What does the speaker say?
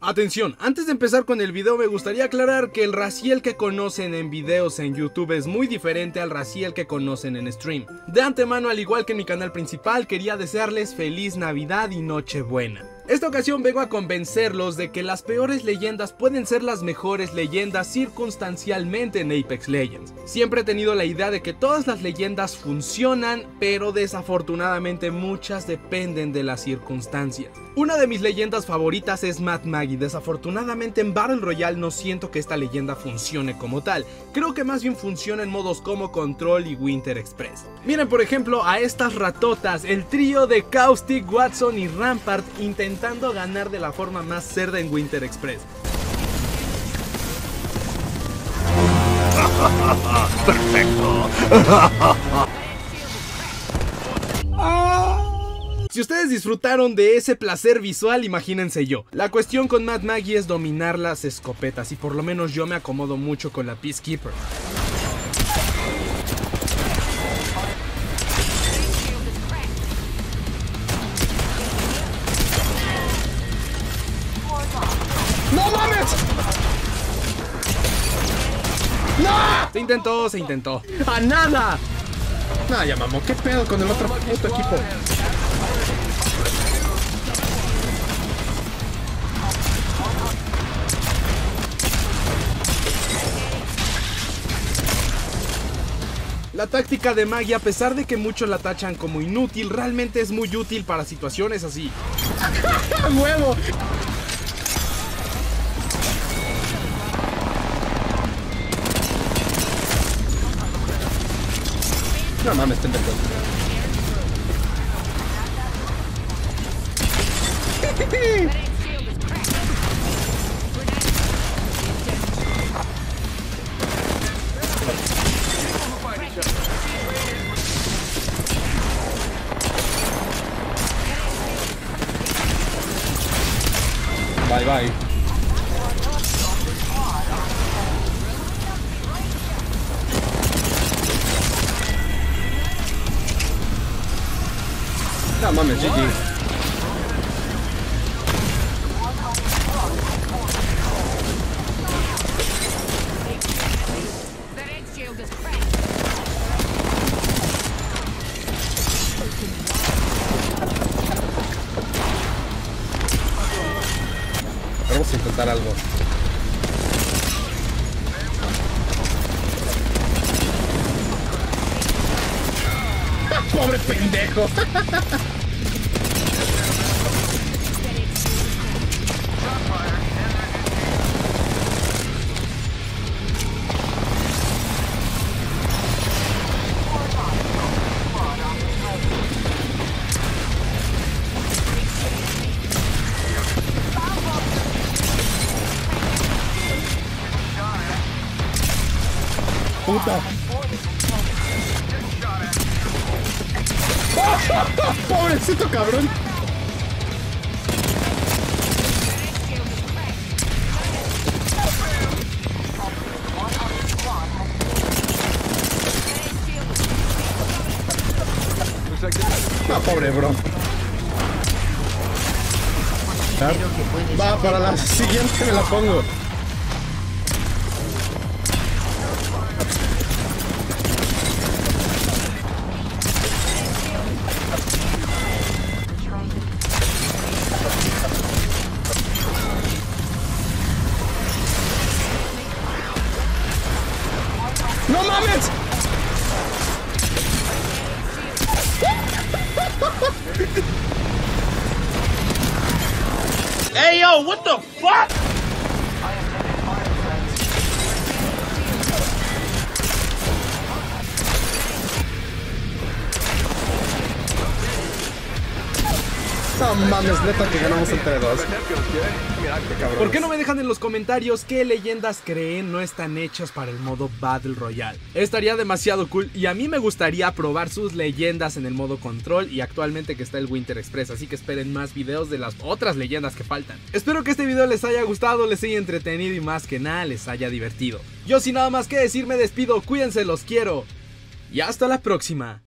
Atención, antes de empezar con el video me gustaría aclarar que el Raziel que conocen en videos en YouTube es muy diferente al Raziel que conocen en stream. De antemano, al igual que en mi canal principal, quería desearles feliz Navidad y Nochebuena. Esta ocasión vengo a convencerlos de que las peores leyendas pueden ser las mejores leyendas circunstancialmente en Apex Legends. Siempre he tenido la idea de que todas las leyendas funcionan, pero desafortunadamente muchas dependen de las circunstancias. Una de mis leyendas favoritas es Mad Maggie. Desafortunadamente en Battle Royale no siento que esta leyenda funcione como tal. Creo que más bien funciona en modos como Control y Winter Express. Miren por ejemplo a estas ratotas, el trío de Caustic, Watson y Rampart intentando ganar de la forma más cerda en Winter Express. Perfecto. Si ustedes disfrutaron de ese placer visual, imagínense yo. La cuestión con Mad Maggie es dominar las escopetas y por lo menos yo me acomodo mucho con la Peacekeeper. ¡No mames! ¡No! Se intentó. ¡A nada! No, ya mamó, ¿qué pedo con el otro puto equipo? La táctica de Maggie, a pesar de que muchos la tachan como inútil, realmente es muy útil para situaciones así. ¡Huevo! No mames, pendejo. Bye bye. No mames, GG. Vamos a intentar algo. ¡Pobre pendejo! Puta. Pobrecito cabrón. No, pobre bro. Va, para la siguiente me la pongo. ¡No mames! Hey yo, what the fuck? No mames, neta que ganamos entre dos. ¿Por qué no me dejan en los comentarios qué leyendas creen no están hechas para el modo Battle Royale? Estaría demasiado cool y a mí me gustaría probar sus leyendas en el modo Control y actualmente que está el Winter Express, así que esperen más videos de las otras leyendas que faltan. Espero que este video les haya gustado, les haya entretenido y más que nada les haya divertido. Yo sin nada más que decir me despido, cuídense, los quiero y hasta la próxima.